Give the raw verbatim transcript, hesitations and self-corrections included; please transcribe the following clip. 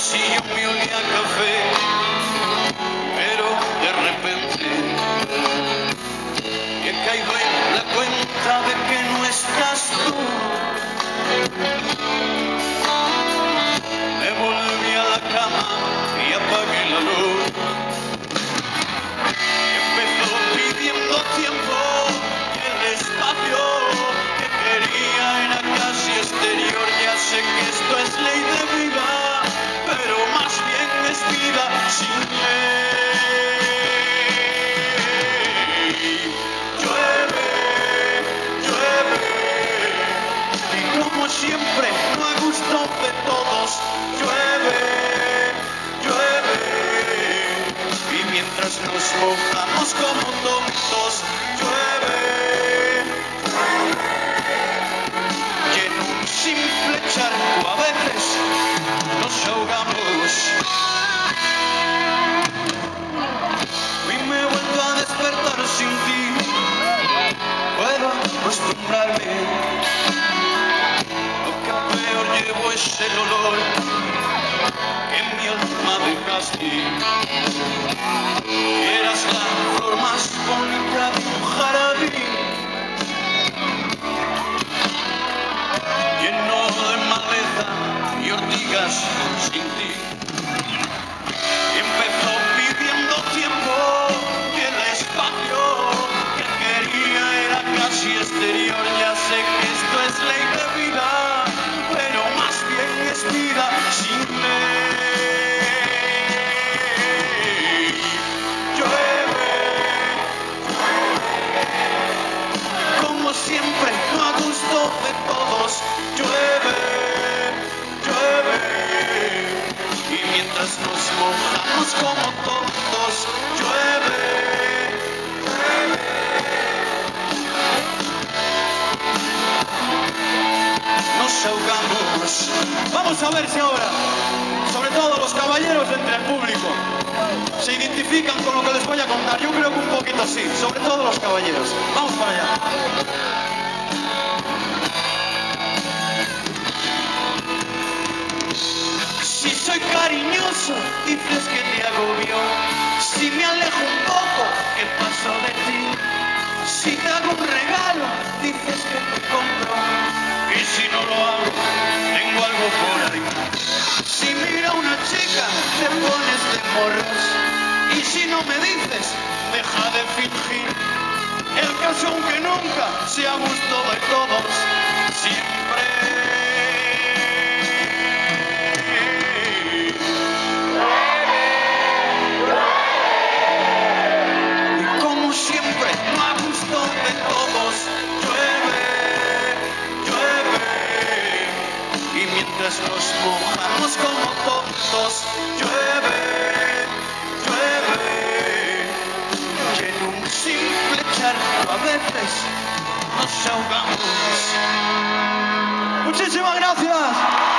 Si yo me olía a café, pero de repente he caído en la cuenta de que no estás tú. Me volví a la cama y apagué la luz. Empezó pidiendo tiempo y el espacio que quería era casi exterior. Ya sé que esto es ley de vida, pero más bien es vida sin ley. Llueve, llueve, y como siempre, no a gusto de todos. Llueve, llueve, y mientras nos mojamos como tontos, llueve, y en un simple charco a veces nos ahogamos. Y me he vuelto a despertar sin ti. Puedo acostumbrarme. Lo que peor llevo es el olor que en mi alma dejaste. Eras la flor más bonita de un jardín, lleno de maleza y ortigas sin ti. Empezó pidiendo tiempo y el espacio que quería era casi exterior. Ya sé que esto es ley de vida, pero más bien es vida sin ley. Llueve, como siempre, no a gusto de todos. Llueve, llueve, y mientras nos mojamos como tontos, llueve, llueve. Nos ahogamos. Vamos a ver si ahora, sobre todo los caballeros entre el público, se identifican con lo que les voy a contar. Yo creo que un poquito así, sobre todo los caballeros. Vamos para allá. Si soy cariñoso, dices que te agobio. Si me alejo un poco, ¿qué pasó de ti? Si te hago un regalo, dices que te compro. Y si no lo hago, tengo algo por ahí. Si mira a una chica, te pones de morros. Y si no me dices, deja de fingir. El caso, aunque nunca sea a gusto de todos, siempre. Mientras nos mojamos como tontos, llueve, llueve, y en un simple charco a veces nos ahogamos. Muchísimas gracias.